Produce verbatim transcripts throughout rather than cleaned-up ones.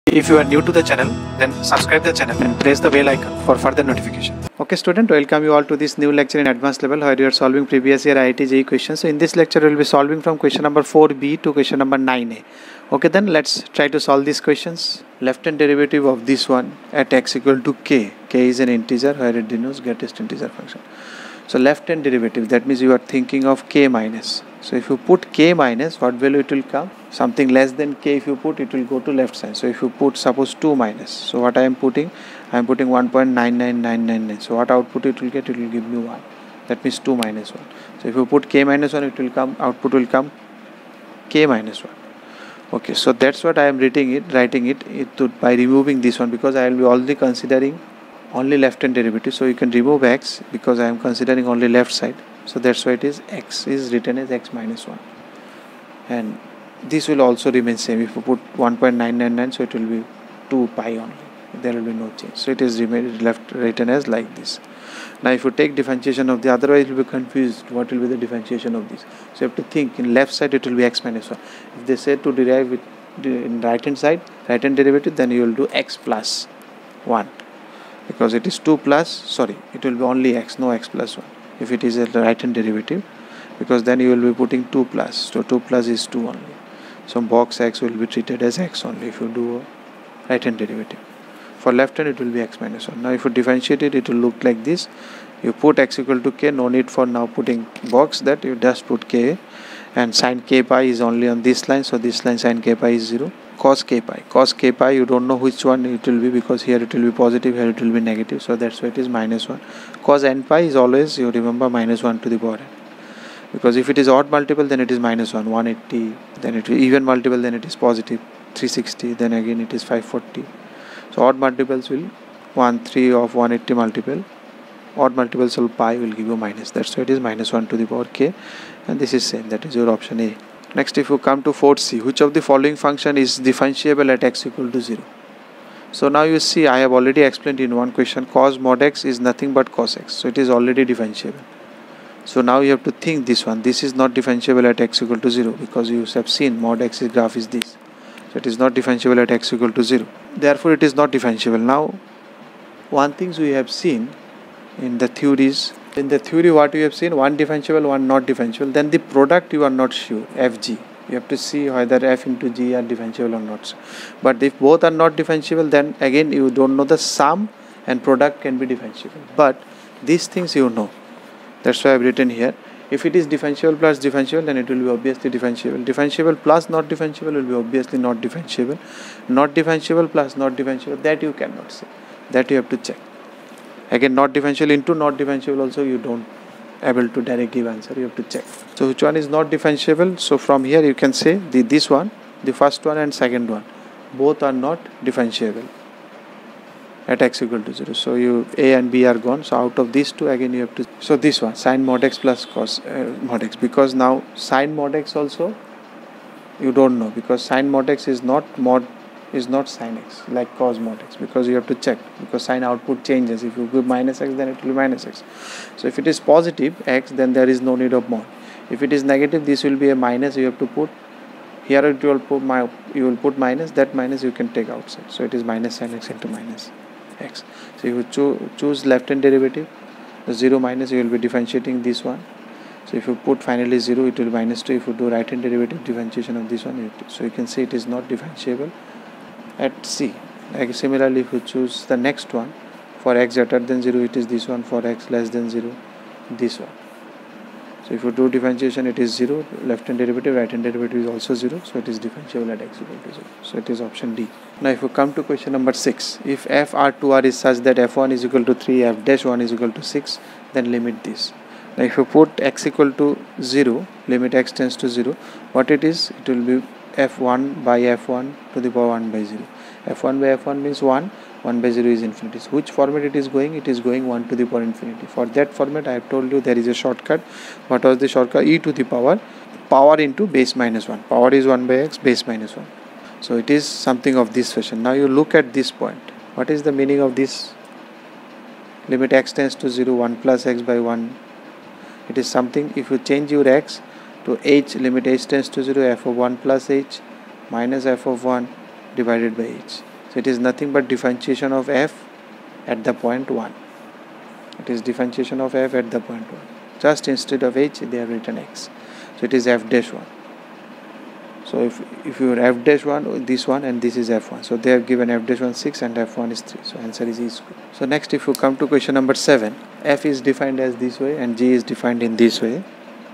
If you are new to the channel, then subscribe the channel and press the bell icon for further notification. Okay student, welcome you all to this new lecture in advanced level where you are solving previous year I I T J E E questions. So in this lecture we will be solving from question number four B to question number nine A. Okay, then let's try to solve these questions. Left hand derivative of this one at x equal to k. K is an integer where it denotes greatest integer function. So left hand derivative, that means you are thinking of k minus. So if you put k minus, what value it will come? Something less than k if you put, it will go to left side. So if you put suppose two minus, so what I am putting? I am putting one point nine nine nine nine nine. So what output it will get? It will give me one. That means two minus one. So if you put k minus one, it will come, output will come k minus one. Okay, so that's what I am writing it, writing it, it to, by removing this one, because I will be only considering only left hand derivative. So you can remove x because I am considering only left side. So that's why it is x is written as x minus one, and this will also remain same. If you put one point nine nine nine, so it will be two pi only, there will be no change. So it is remained left written as like this. Now if you take differentiation of the, otherwise you will be confused what will be the differentiation of this. So you have to think in left side it will be x minus one. If they say to derive it in right hand side, right hand derivative, then you will do x plus one, because it is two plus, sorry, it will be only x, no x plus one if it is a right hand derivative, because then you will be putting two plus, so two plus is two only. So box x will be treated as x only if you do a right hand derivative. For left hand it will be x minus one. Now if you differentiate it, it will look like this. You put x equal to k, no need for now putting box, that you just put k, and sin k pi is only on this line, so this line sin k pi is zero. Cos k pi, cos k pi you don't know which one it will be, because here it will be positive, here it will be negative, so that's why it is minus one. Cos n pi is always, you remember, minus one to the power n, because if it is odd multiple then it is minus one, one eighty, then it will even multiple, then it is positive three sixty, then again it is five forty. So odd multiples will one three of one eighty multiple, odd multiples of pi will give you minus, that's why it is minus one to the power k, and this is same, that is your option A. Next, if you come to four C, which of the following function is differentiable at x equal to zero? So now you see, I have already explained in one question, cos mod x is nothing but cos x, so it is already differentiable. So now you have to think this one, this is not differentiable at x equal to zero, because you have seen mod x graph is this, so it is not differentiable at x equal to zero, therefore it is not differentiable. Now one thing we have seen in the theories, in the theory what you have seen, one differentiable, one not differentiable, then the product you are not sure, F G, you have to see whether f into g are differentiable or not. But if both are not differentiable, then again you don't know the sum and product can be differentiable, but these things you know, that's why I have written here. If it is differentiable plus differentiable, then it will be obviously differentiable. Differentiable plus not differentiable will be obviously not differentiable. Not differentiable plus not differentiable, that you cannot say, that you have to check. Again, not differentiable into not differentiable also you don't able to directly give answer, you have to check. So which one is not differentiable? So from here you can say the this one, the first one and second one, both are not differentiable at x equal to zero. So you A and B are gone. So out of these two, again you have to, so this one sin mod x plus cos uh, mod x, because now sin mod x also you don't know, because sin mod x is not mod is not sin x like cos mod x, because you have to check, because sin output changes. If you give minus x, then it will be minus x. So if it is positive x, then there is no need of mod. If it is negative, this will be a minus, you have to put here, it will put my you will put minus, that minus you can take outside, so it is minus sin x into minus x. So if you cho choose left hand derivative, the zero minus, you will be differentiating this one. So if you put finally zero, it will be minus two. If you do right hand derivative differentiation of this one, it, so you can see it is not differentiable at C. Like similarly, if you choose the next one, for x greater than zero, it is this one, for x less than zero, this one. So if you do differentiation, it is zero, left hand derivative, right hand derivative is also zero, so it is differentiable at x equal to zero. So it is option D. Now if you come to question number six, if f r two r is such that f one is equal to three, f dash one is equal to six, then limit this. Now if you put x equal to zero, limit x tends to zero, what it is, it will be f one by f one to the power one by zero. F one by f one means one, one by zero is infinity. So which format it is going? It is going one to the power infinity. For that format, I have told you there is a shortcut. What was the shortcut? E to the power, power into base minus one. Power is one by x, base minus one. So it is something of this fashion. Now you look at this point. What is the meaning of this? Limit x tends to zero, one plus x by one. It is something, if you change your x to h, limit h tends to zero, f of one plus h minus f of one divided by h. So it is nothing but differentiation of f at the point one. It is differentiation of f at the point one. Just instead of h they have written x. So it is f dash one. So if, if you f dash one, this one and this is f one. So they have given f dash one six and f one is three. So answer is e square. So next, if you come to question number seven, f is defined as this way and g is defined in this way,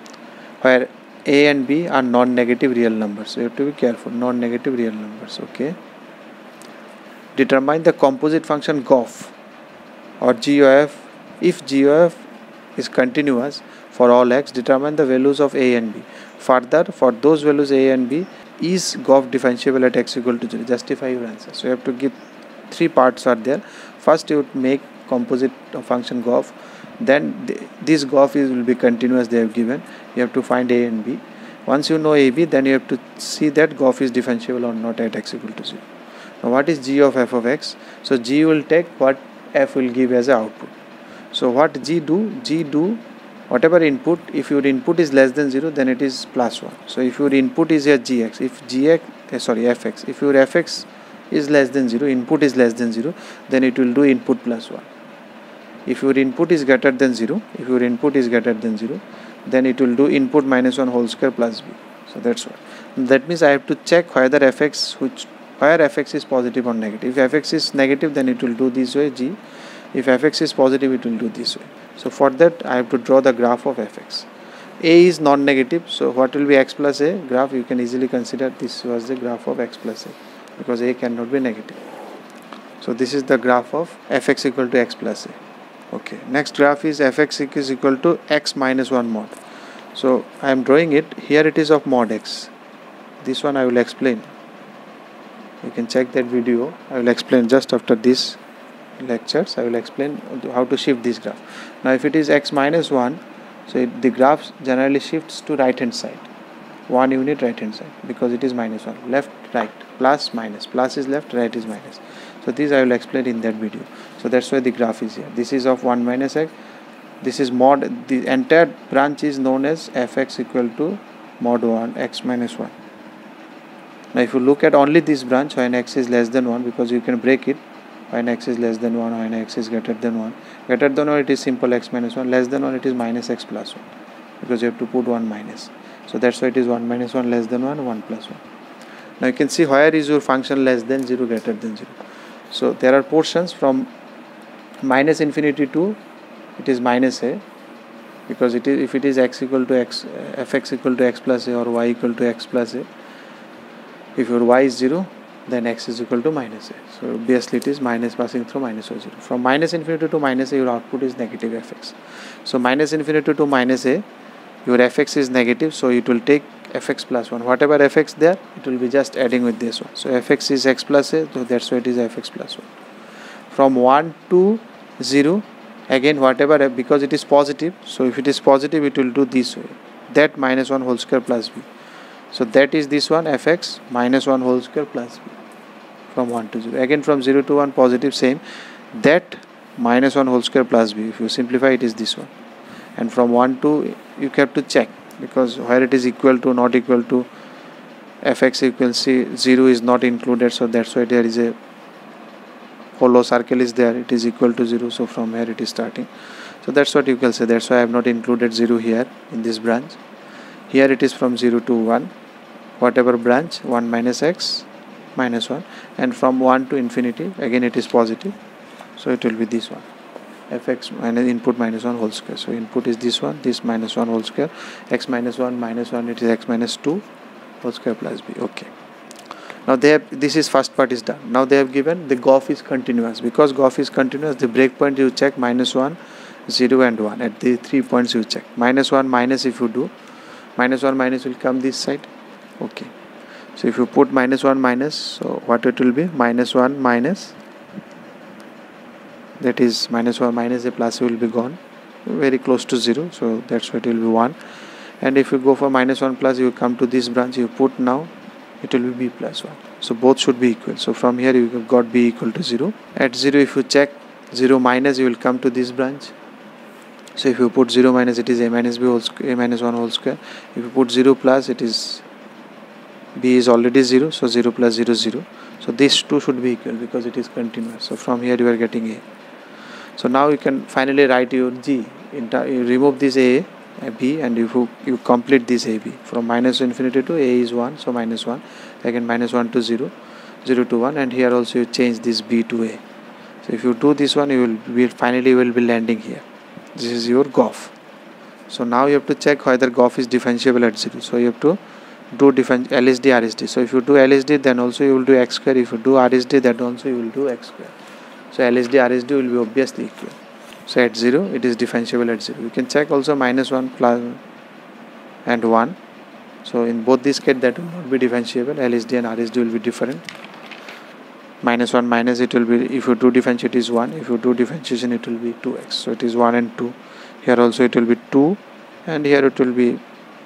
where a and b are non-negative real numbers. So you have to be careful, non-negative real numbers. Okay. Determine the composite function g of or g of f. If g of f is continuous for all x, determine the values of a and b. Further, for those values a and b, is g of differentiable at x equal to zero? Justify your answer. So you have to give three parts are there. First you would make composite function g of, then th this g of is will be continuous they have given. You have to find a and b. Once you know a, b, then you have to see that g of is differentiable or not at x equal to zero. Now what is g of f of x? So g will take what f will give as a output. So what g do? G do whatever input, if your input is less than zero, then it is plus one. So if your input is here gx, if gx, uh, sorry fx, if your fx is less than zero, input is less than zero, then it will do input plus one. If your input is greater than zero, if your input is greater than zero, then it will do input minus one whole square plus b. So that's what. That means I have to check whether fx, which where fx is positive or negative. If fx is negative, then it will do this way g. If fx is positive, it will do this way. So for that I have to draw the graph of fx. A is non-negative, so what will be x plus a graph? You can easily consider this was the graph of x plus a, because a cannot be negative. So this is the graph of fx equal to x plus a. Okay, next graph is fx is equal to x minus one mod. So I am drawing it here. It is of mod x. This one I will explain. You can check that video. I will explain just after this lectures. I will explain how to shift this graph. Now if it is x minus one, so it, the graph generally shifts to right hand side, one unit right hand side, because it is minus one. Left, right, plus, minus. Plus is left, right is minus. So this I will explain in that video. So that's why the graph is here. This is of one minus x. This is mod. The entire branch is known as fx equal to mod one x minus one. Now if you look at only this branch when x is less than one, because you can break it when x is less than one, when x is greater than one. Greater than one it is simple x minus one, less than one it is minus x plus one, because you have to put one minus. So that's why it is one minus one, less than one, one plus one. Now you can see where is your function less than zero, greater than zero. So there are portions from minus infinity to it is minus a, because it is if it is x equal to x, uh, fx equal to x plus a or y equal to x plus a. If your y is zero, then x is equal to minus a. So obviously it is minus passing through minus or zero. From minus infinity to minus a, your output is negative fx. So minus infinity to minus a, your fx is negative, so it will take fx plus one. Whatever fx there, it will be just adding with this one. So fx is x plus a, so that's why it is fx plus one. From one to zero, again whatever, because it is positive, so if it is positive, it will do this way. That minus one whole square plus b. So that is this one, fx minus one whole square plus b. From one to zero. Again from zero to one, positive, same. That minus one whole square plus b. If you simplify, it is this one. And from one to, you have to check, because where it is equal to, not equal to, fx equals zero is not included, so that's why there is a hollow circle is there, it is equal to zero, so from here it is starting. So that's what you can say. That's why I have not included zero here in this branch. Here it is from zero to one, whatever branch, one minus x minus one, and from one to infinity, again it is positive, so it will be this one, fx minus input minus one whole square. So input is this one, this minus one whole square, x minus one minus one, it is x minus two whole square plus b. Okay, now they have, this is first part is done. Now they have given the g of is continuous. Because g of is continuous, the breakpoint you check minus one, zero and one. At the three points you check minus one, minus, if you do minus one, minus will come this side. Okay, so if you put minus one, minus, so what it will be, minus one, minus, that is minus one, minus a plus will be gone, very close to zero, so that's why it will be one. And if you go for minus one plus, you come to this branch, you put now, it will be b plus one. So both should be equal. So from here you have got b equal to zero. At zero, if you check zero minus, you will come to this branch. So if you put zero minus, it is a minus b whole square, a minus one whole square. If you put zero plus, it is b is already zero, so zero plus zero, zero. So these two should be equal because it is continuous. So from here you are getting A. So now you can finally write your G. You remove this A, B, and you, you complete this A B. From minus infinity to A is one, so minus one. Again minus one to zero, zero to one, and here also you change this B to A. So if you do this one, you will be finally will be landing here. This is your G O F. So now you have to check whether G O F is differentiable at zero. So you have to do different L S D, R S D. So if you do L S D, then also you will do x square. If you do R S D, then also you will do x square. So L S D, R S D will be obviously equal. So at zero, it is differentiable at zero. You can check also minus one plus and one. So in both these cases, that will not be differentiable. L S D and R S D will be different. Minus one minus it will be, if you do differentiate, it is one. If you do differentiation, it will be two x. So it is one and two. Here also it will be two, and here it will be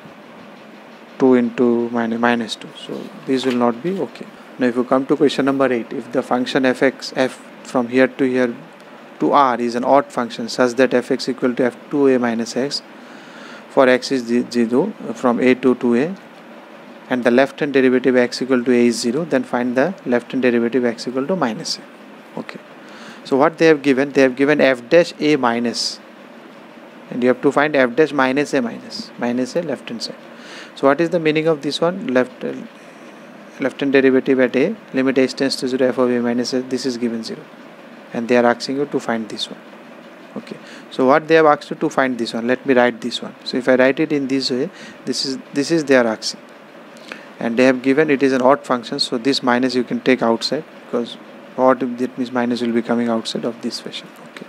two into minus, minus two. So these will not be okay. Now if you come to question number eight, if the function fx f from here to here to r is an odd function such that fx equal to f two a minus x for x is zero from a to two a, and the left hand derivative x equal to a is zero, then find the left hand derivative x equal to minus a. Okay. So what they have given, they have given f dash a minus, and you have to find f dash minus a minus, minus a left hand side. So what is the meaning of this one? Left uh, left hand derivative at a, limit h tends to zero, f of a minus a, this is given zero, and they are asking you to find this one. Okay, so what they have asked you to find this one, let me write this one. So if I write it in this way, this is this is they are asking, and they have given it is an odd function, so this minus you can take outside, because odd, that means minus will be coming outside of this fashion. Okay,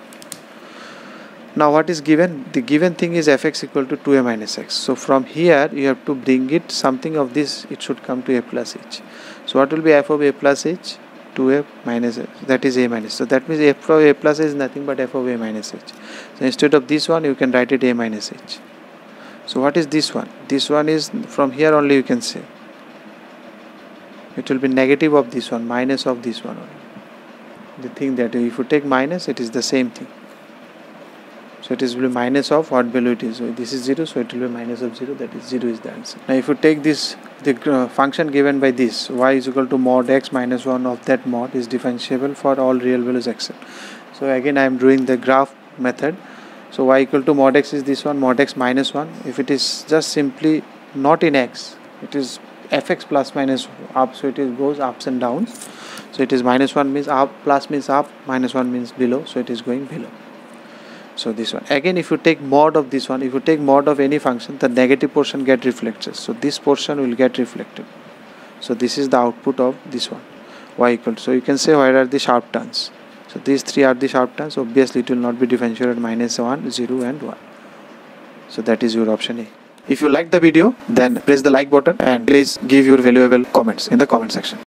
now what is given? The given thing is fx equal to two a minus x. So from here you have to bring it something of this, it should come to a plus h. So what will be f of a plus h? two a minus h, that is a minus. So that means f of a plus h is nothing but f of a minus h. So instead of this one, you can write it a minus h. So what is this one? This one is from here only you can say it will be negative of this one, minus of this one only. The thing that if you take minus, it is the same thing. So it is will be minus of what value it is. So this is zero, so it will be minus of zero, that is zero is the answer. Now if you take this, the uh, function given by this, y is equal to mod x minus one of that mod is differentiable for all real values except. So again I am doing the graph method. So y equal to mod x is this one, mod x minus one. If it is just simply not in x, it is fx plus minus up, so it is goes ups and downs. So it is minus one means up, plus means up, minus one means below, so it is going below. So this one again, if you take mod of this one, if you take mod of any function, the negative portion get reflected, so this portion will get reflected. So this is the output of this one, y equal to, so you can say where are the sharp turns. So these three are the sharp turns. Obviously it will not be differentiated minus one, zero and one. So that is your option A. If you like the video, then press the like button and please give your valuable comments in the comment section.